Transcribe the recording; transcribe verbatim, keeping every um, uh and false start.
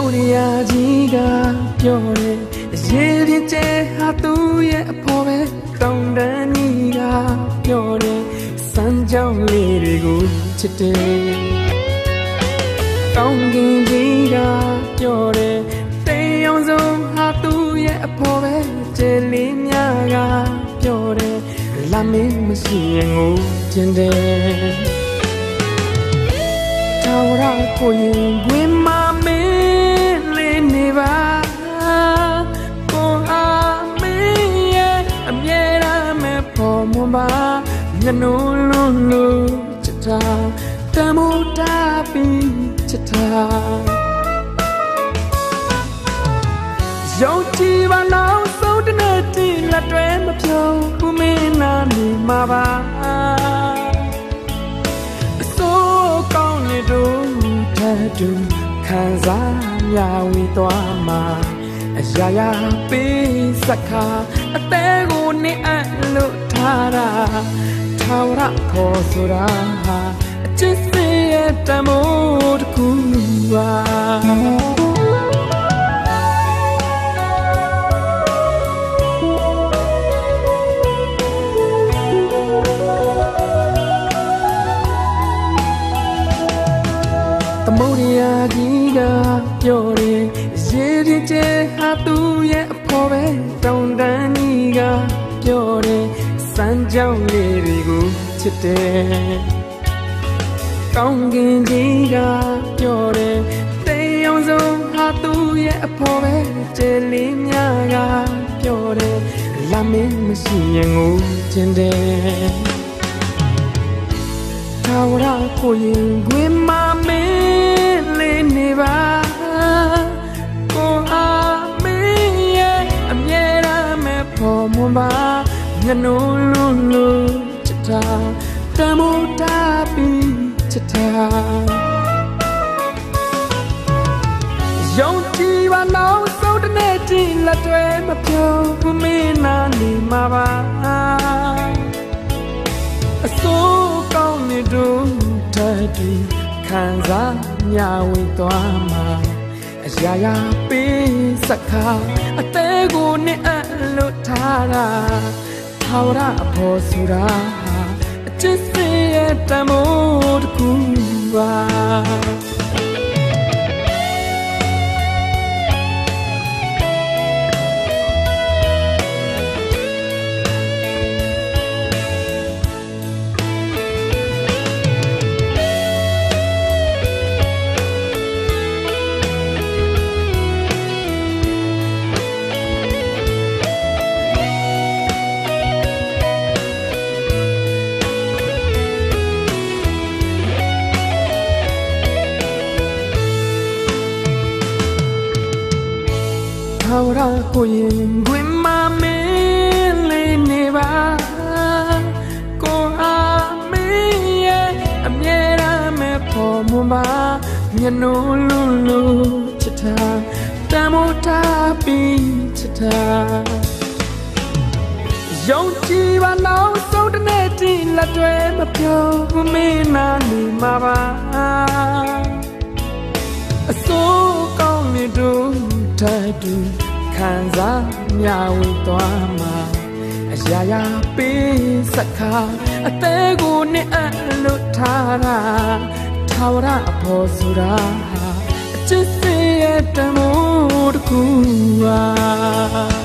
မိုးရကြီးကပြောတယ်ရေပြင်းကျဲဟာသူ့ရဲ့အဖော်ပဲတောင်းတန်းကြီးကပြောတယ်စမ်းကြောင်းလေးတွေကိုချစ်တယ်ကောင်းကင်ကြီးကပြောတယ်တေးအောင်ဆုံးဟာသူ့ရဲ့အဖော်ပဲကျဲလေးများကပြောတယ်လာမင်းမရှိရင်ငိုချင်တယ်ထာဝရကိုရင်ဝင်မမင်းလေးနေပါကိုအားမင်းရဲ့အမြဲတမ်းမဲ့ပေါ်မပါငနုံလုံးလို့ချစ်တာတမိုးတာပြီးချစ်တာရုံချီပါနောက်ဆုံးတနေ့တိလက်တွဲမဖြုံဘူးမင်းနာနေမှာပါအစိုးကောင်းနေတို့ထတူခံစားမြဝီသွားမှာအရာရာပေးစခါအသေးကိုနေအပ်လို့ထားတာထာဝရခေါ်ဆိုတာဟာအချစ်စေရဲ့တမိုးတစ်ခုပါမိုးရကြီးကပြောတယ်ရေပြင်းကျဲဟာသူ့ရဲ့အဖော်ပဲတောင်းတန်းကြီးကပြောတယ်စမ်းကြောင်းလေးတွေကိုချစ်တယ်ကောင်းကင်ကြီးကပြောတယ်တေးအောင်ဆုံးဟာသူ့ရဲ့အဖော်ပဲကျဲလေးများကပြောတယ်လာမင်းမရှိရင်ငိုချင်တယ်ထာဝရကိုရင်ဝင်မမင်းလေးနေပါကိုအားမင်းရဲ့အမြဲတမ်းမဲ့ပေါ်မပါငနုံလုံးလို့ချစ်တာတမိုးတာပြီးချစ်တာရုံချီပါနောက်ဆုံးတနေ့တိလက်တွဲမဖြုံဘူးမင်းနာနေမှာပါအစိုးကောင်းနေတို့ထတူခံစားမြဝေသွားမှာအရာရာပေးစခါအသေးကိုနဲ့အလို့ထားတာထာဝရအဖို့ဆိုတာအချစ်စေရဲ့တမိုးတစ်ခုပါထာဝရကိုရင်ဝင်မမင်းလေးနေပါကိုအားမင်းရဲ့အမြဲတမ်းမဲ့ပေါ်မပါမျက်နှာလုံးလုံးချစ်တာတမိုးတာပြီးချစ်တာရုံချီပါနောက်ဆုံးတနေ့တိလက်တွဲမပြောဘူးမင်းနာနေမှာပါအစိုးကောင်းနေတို့ထတူခံစားမြဝေသွားမှာအရာရာပေးစခါအသေးကိုနဲ့အလို့ထားတာထာဝရအဖို့ဆိုတာအချစ်စေရဲ့တမိုးတစ်ခုပါ